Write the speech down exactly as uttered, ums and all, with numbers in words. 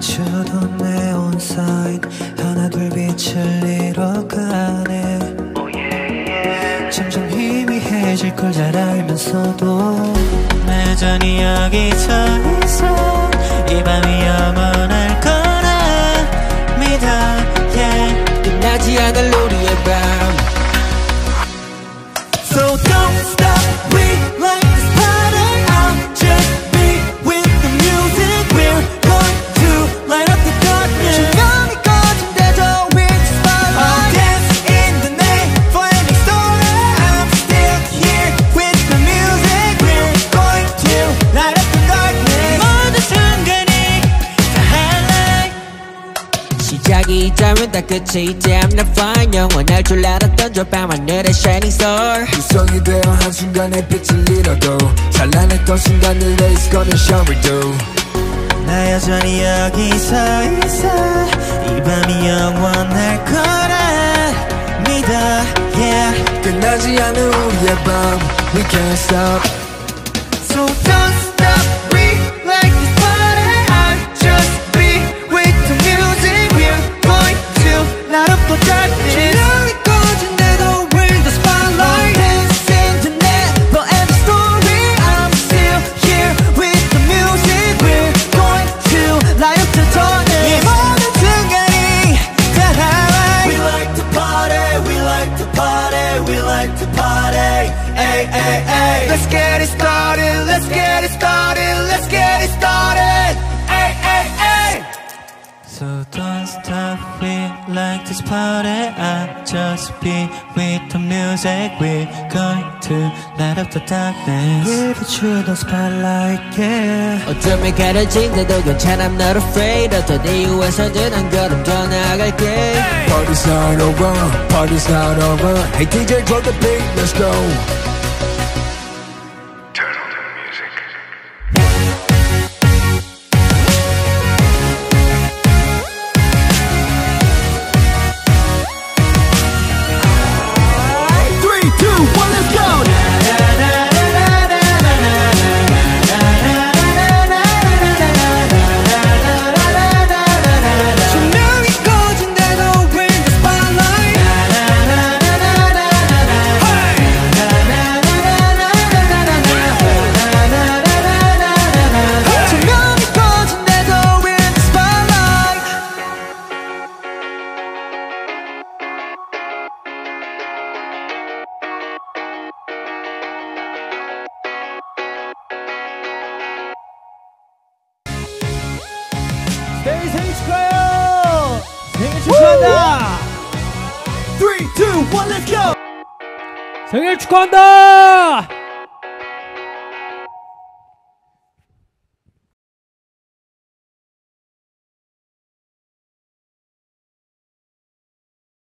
비추던 네온 사인 하나 둘 빛을 잃어가네. 점점 희미해질 걸 잘 알면서도 여전히 여기 서 있어. 이 밤이 영원할 거라 믿어. yeah. 끝나지 않을 우리의 밤. So don't stop, we like this party. I'll just be with the music. We're going to light up the darkness. 조명이 꺼진데도 we're the spotlight. I'll dance in the night, flaming story. I'm still here with the music. We're going to light up the darkness. 모든 순간이 다 highlight. 시작이 있다면 다 끝이 있지. I'm not fine. 영원할 줄 알았던 저 밤하늘의 shining star. 구성이 되어 한순간에 빛을 잃어도 찬란했던 순간을 It's gonna show me do. 나 여전히 여기 서 있어. 이 밤이 영원할 거라 믿어. yeah. 끝나지 않은 우리의 밤 We can't stop. So don't stop, we like this party. I'll just be with the music. We're going to light up the darkness. 조명이 꺼진데도 we're the spotlight. Dance in the night, forever story. I'm still here with the music. We're going to light up the darkness. 이 모든 순간이 다 highlight. We like to party, we like to party, we like to party. Ay, ay, ay. Let's get it started, let's get it started, let's get it started. Ay, ay, ay. So don't stop, we like this party. I'll just be with the music. We're going to light up the darkness. We'll through the spotlight, yeah. 어둠에 가려진데도 괜찮아, I'm not afraid. 어떤 이유에서든 한 걸음 더 나아갈게. Party's not over, party's not over. Hey D J, drop the beat, let's go. 데이 생일 축하해요! 생일 축하한다! three, two, one, let's go! 생일 축하한다!